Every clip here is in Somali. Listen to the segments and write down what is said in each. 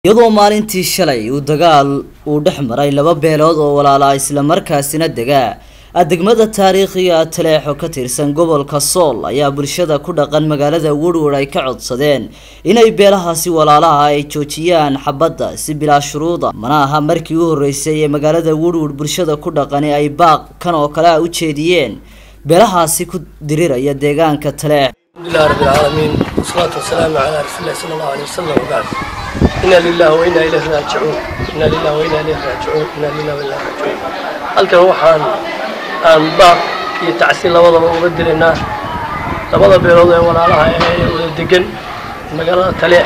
iyadoo maalintii shalay uu dagaal uu dhex maray laba beelood oo walaala isla markaasina degmada taariikhiga Taleexo ka tirsan gobolka Sool ayaa bulshada ku dhaqan magaalada Woodward ay ka codsadeen inay beelahaasi walaalaha ay joojiyaan xabadda si bilaa shuruuda mana aha markii uu horeysay ee magaalada Woodward bulshada ku dhaqan ay baaq kan oo kale u jeediyeen beelahaasi ku diriraya deegaanka Taleex. alhamdulillah rabbil alamin wassalatu wassalamu ala rasulillah sallallahu alayhi wasallam wa ba'd. inna lillahi wa inna ilayhi raaji'un inna lillahi wa inna ilayhi raaji'un inna lillahi wa inna ilayhi raaji'un. halkan waxaan aan baaq iyo tacsiin labadaba uga direynaa labada beelood ee walaalaha ee wada degan magaalada Taleex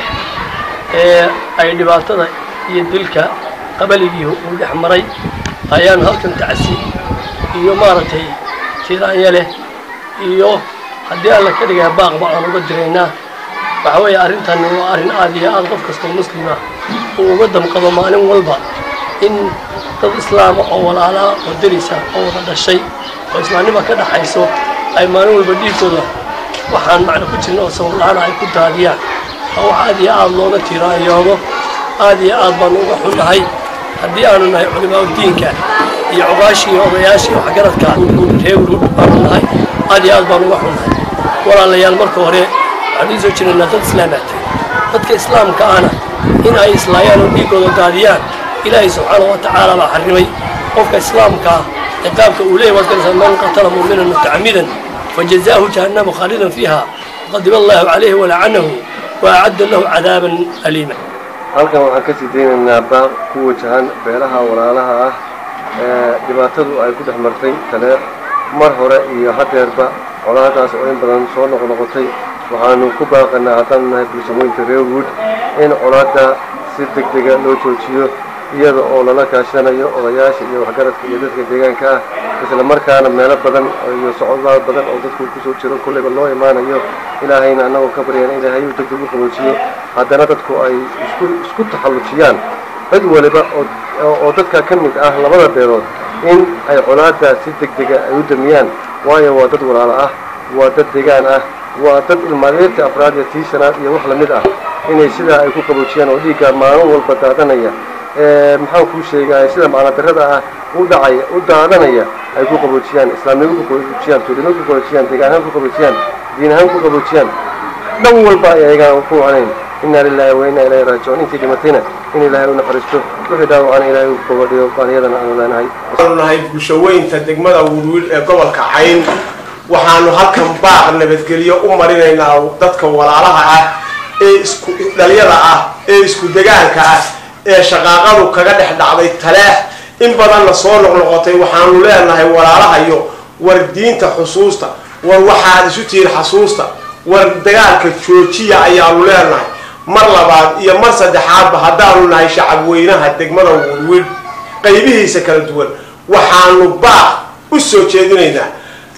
ee ay dhibaatada iyo dilka qabaligii uu dhex maray ayaan halkan tacsiin iyo maaragtay tiiraanya leh iyo haddii alla ka dhigay baaq baan uga direynaa. waxa weeye arrintan waa arrin aad iyo aad qof kasta muslima uu uga damqado maalin walba in dad islaam oo walaala oo dirisa oo wada dhashay oo islaamnimo ka dhaxayso ay maalin walba dhiigooda waxaan macna ku jirno sabab la'aan ay ku daadiyaan oo aad iyo aad looga tiiraayoodo aad iyo aad baan uga xunnahay haddii aanu nahay culimada diinka iyo ogaashii odayaashii wax garadka reer aanu nahay aad iyo aad baan uga xunnahay. walaalayaal marka hore waxaan soo jirnaa dad islaamaad dadka islaamka ahna in ay islaayaan oo dhiigooda daadiyaan ilaahay subxaanahu wa ta'aala baa xarimay qofka islaamka ciqaabka uu leeyahay wadkan man qatala mu'minan muta'ammidan fajazaahu jahannam khalidan fiha qadiba Allahu alayhi wa la'anahu wa a'adda lahu 'adaban alima. halkan waxaan ka sii deynaynaa baaq ku wajahan beelaha walaalaha ah ee dhibaatadu ay ku dhex martay Taleex mar hore iyo hadeerba colaadaas oo in badan soo noqnoqotay waxaanu ku baaqanaa haddaan nahay bulshooyinka reer Wood in colaada si degdeg ah loo joojiyo iyada oo lala kaashanayo odayaasha iyo waxgaradka iyo dadka deegaanka ah isla markaana meelo badan iyo socodlaad badan oo dadku ku soo jiro kulliba loo imaanayo ilaahayna anagoo ka baryana ilaahay uu degdeg u qaboojiyo haddana dadku ay isku taxallujiyaan cid waliba oo dadka ka mid ah labada beelood in ay colaada si degdeg ah ay u damiyaan waayo waa dad walaalo ah waa dad deegaan ah waa dad ilmaadeedka afraad iyo tiisanaad iyo wax la mid ah inay sidaa ay ku qaboojiyaan oo dhiigga maalin walba daadanaya maxaan kuu sheegay sida macna darrada ah u daadanaya ay ku qaboojiyaan islaamnimo ku qaboojiyaan tuulimo ku qaboojiyaan deegaan ku qaboojiyaan diin ahaan ku qaboojiyaan dhan walba ay ayagaan ku wanayn inna lillahi wa inna ilayhi raaji'un intii dhimatayna in ilaahay u naxariisto wixii dhaawacana ilaahay uu qabadhiyo baaniyadana aanu leenahay. waxaanu nahay bulshooyinka degmada Woodward ee gobolka Cayn waxaanu halkan baaq nabadgelyo u marinaynaa dadka walaalaha ah ee isku dhalinyarada ah ee isku deegaanka ah ee shaqaaqadu kaga dhex dhacday Taleex in badan la soo noqnoqotay waxaanu leenahay walaalaha iyo war diinta xusuusta war waxaad isu tiir xusuusta war dagaalka joojiya ayaanu leenahay mar labaad iyo mar saddexaadba haddaanu nahay shacab weynaha degmada Woodward qaybihiisa kala duwan waxaanu baaq u soo jeedinaynaa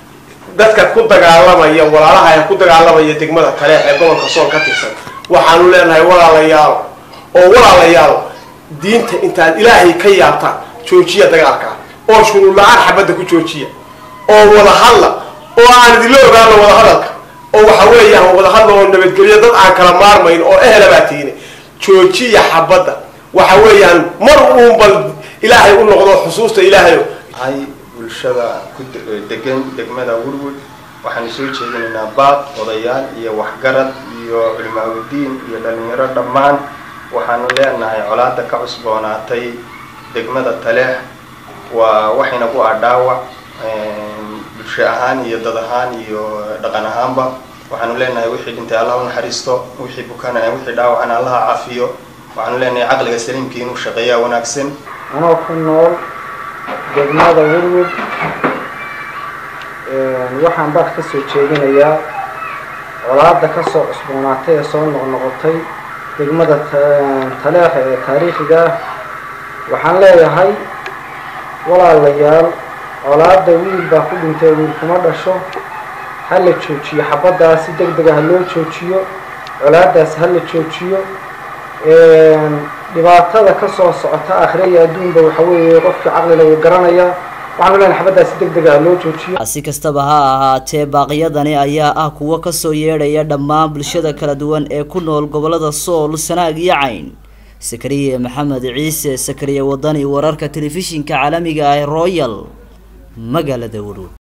dadka ku dagaalamaya walaalaha ee ku dagaalamaya degmada Taleex ee gobolka Sool ka tirsan waxaanu leenahay walaalayaal diinta intaad ilaahay ka yaabtaan joojiya dagaalka oo shuruud la'aan xabadda ku joojiya oo wada hadla oo aan idilo ogaano wada hadalka oo waxa weeyaan wada hadla oo nabadgelyo dad aan kala maarmayn oo ehelabaatiin joojiya xabadda waxa weeyaan mar uun bal ilaahay u noqdo xusuusta ilaahay ay bulshada ku degan degmada Woodward waxaan soo jeedinaynaa baaq odayaal iyo waxgarad iyo culimada diin iyo dhalinyaro dhammaan waxaanu leenahay colaada ka cusboonaatay degmada Taleex waa waxayna ku dhaawac bulsho ahaan iyo dad ahaan iyo dhaqan ahaanba waxaanu leenahay wixii dhintay Allah u naxariisto wixii bukana wixii dhaawacana Allah caafiyo waxaanu leenahay aqliga saliimka inuu shaqeeyo wanaagsan anoo ku nool degmada Woodward waxaan baaq ka soo jeedinayaa colaada ka soo cusboonaatay ee soo noqnoqotay degmada Taleex ee taariikhiga waxaan leeyahay walaalayaal colaada wiil baa ku dhintay wiil kuma dhasho hal la joojiyo xabadaas si degdeg ah loo joojiyo colaadaas hal la joojiyo dhibaatada ka soo socota aakhirada adduunba waxa weeye qofka caqli leh uu garanaya waxaan leenahay xabadaas si degdeg ah loo joojiyo. si kastaba ha ahaatee baaqyadani ayaa ah kuwa ka soo yeedhaya dhammaan bulshada kala duwan ee ku nool gobolada Sool Sanaag iyo Cayn سكرية محمد عيسى سكرية وطني وراركة تلفزيون كعالمي رويال مقالة ورود.